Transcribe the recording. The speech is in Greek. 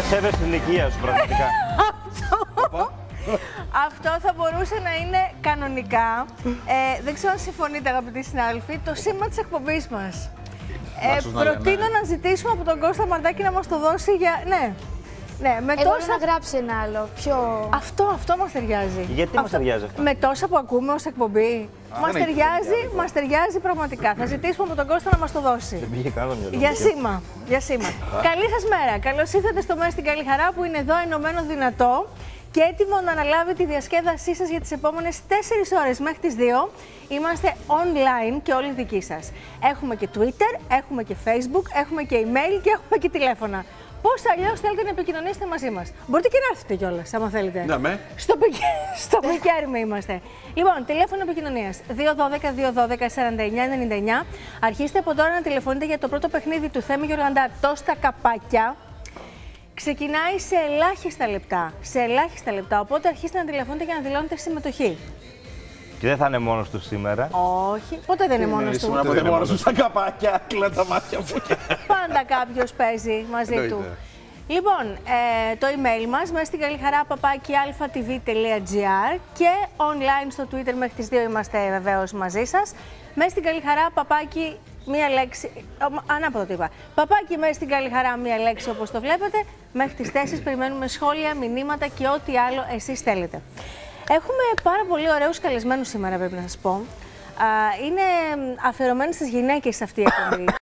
Σέβεσαι την ηλικία σου, πραγματικά. Αυτό θα μπορούσε να είναι κανονικά. Δεν ξέρω αν συμφωνείτε, αγαπητοί συνάδελφοι, το σήμα της εκπομπής μας. Προτείνω να ζητήσουμε από τον Κώστα Μαρτάκη να μας το δώσει για... Ναι, με Εγώ τόσα... να γράψει ένα άλλο, πιο... Αυτό μας ταιριάζει. Γιατί μας ταιριάζει αυτό? Με τόσα που ακούμε ως εκπομπή. Μας ταιριάζει πραγματικά. Θα ζητήσουμε από τον Κώστα να μας το δώσει. Δεν πήγε καν το μυαλό μου. Για σήμα. Καλή σας μέρα. Καλώς ήρθατε στο Μέρος στην Καλή Χαρά που είναι εδώ ενωμένο δυνατό και έτοιμο να αναλάβει τη διασκέδασή σας για τις επόμενες 4 ώρες μέχρι τις 2. Είμαστε online και όλοι δικοί σας. Έχουμε και Twitter, έχουμε και Facebook, έχουμε και email και έχουμε και τηλέφωνα. Πώς αλλιώς θέλετε να επικοινωνήσετε μαζί μας? Μπορείτε και να έρθετε κιόλας, άμα θέλετε. Ναι, Στο Πικέρμι είμαστε. Λοιπόν, τηλέφωνο επικοινωνίας 212-212-4999. Αρχίστε από τώρα να τηλεφωνείτε για το πρώτο παιχνίδι του Θέμη Γεωργαντά, το στα καπάκια. Ξεκινάει σε ελάχιστα λεπτά. Οπότε αρχίστε να τηλεφωνείτε για να δηλώνετε συμμετοχή. Και δεν θα είναι μόνος του σήμερα. Όχι, ποτέ δεν είναι μόνος του. Ποτέ δεν είναι μόνος του στα καπάκια, κλείνω τα μάτια μου. Πάντα κάποιος παίζει μαζί του. Λοιπόν, το email μας μέσα στην kalihara@alphatv.gr και online στο Twitter μέχρι τις 2 είμαστε βεβαίως μαζί σας. Μέσα στην Καλή Χαρά, μία λέξη, ανάποδα το είπα. Παπάκι μέσα στην Καλή Χαρά, μία λέξη όπως το βλέπετε. Μέχρι τις 4 περιμένουμε σχόλια, μηνύματα και ό,τι άλλο εσείς θέλετε. Έχουμε πάρα πολύ ωραίους καλεσμένους σήμερα, πρέπει να σας πω. Είναι αφιερωμένοι στις γυναίκες αυτή η εκπομπή.